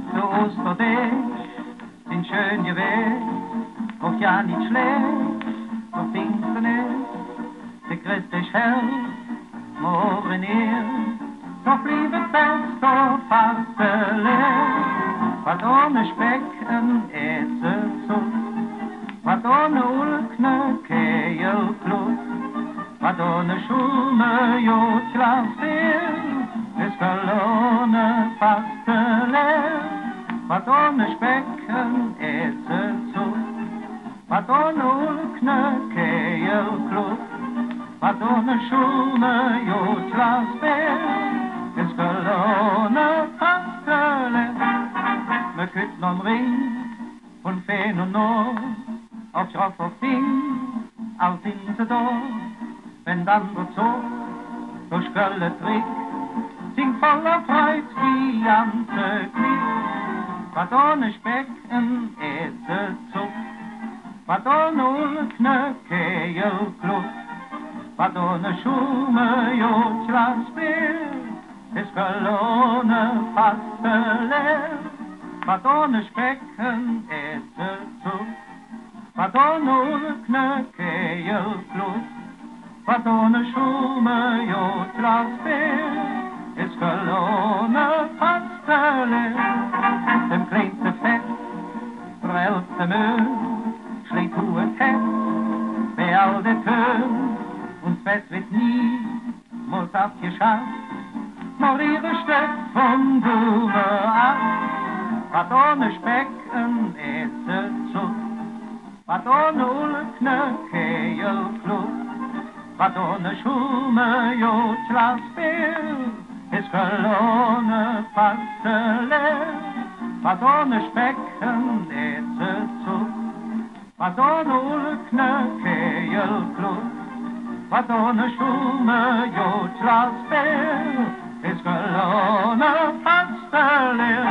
zu Osterdesch sind schön gewesen, auch ja nicht schlecht, so Finsternis, der christlich hell, morgen ihr, doch liebe fest, doch Fastele, was ohne Speck ein Eselsud, was ohne Ulkne Kehlklut, was ohne Schume Jodglasbier, ist verlorene Fastele, was ohne Speck ein Eselsud, was ohne Ulkne Kehlklut, was ohne Schume Jodglasbier, ist verlorene Fastele. Me kütt nom Ring von Feen und Nord, auf Schroff auf Ding, als in se Dorf, wenn dann wird so, durch Kölle Trick, sing voller Freude wie ganze Klick, was ohne Speck ein Eselzug, was ohne Ulkne Kehlklut, was ohne Schume Jodglasbier, ist verlorene Fastele, was ohne Speck ein Eselzug, was ohne Ulkne Kehlklut, was ohne Schume Jodglasbier, ist verlorene Fastele. Dem kleinste Fett, verhältste Müll, schlägt hohes Herz, bei all der Tür, und Fett wird nie, muss abgeschafft, nur ihre Stück vom Duve ab, was ohne Speck ein Eselzug, was ohne Ulkne Kehlklut, was ohne Schume Jodglasbier, ist verlorene Fastele, was ohne Speck ein Eselzug, was ohne Ulkne Kehlklut, was ohne Schume Jodglasbier, ist verlorene Fastele.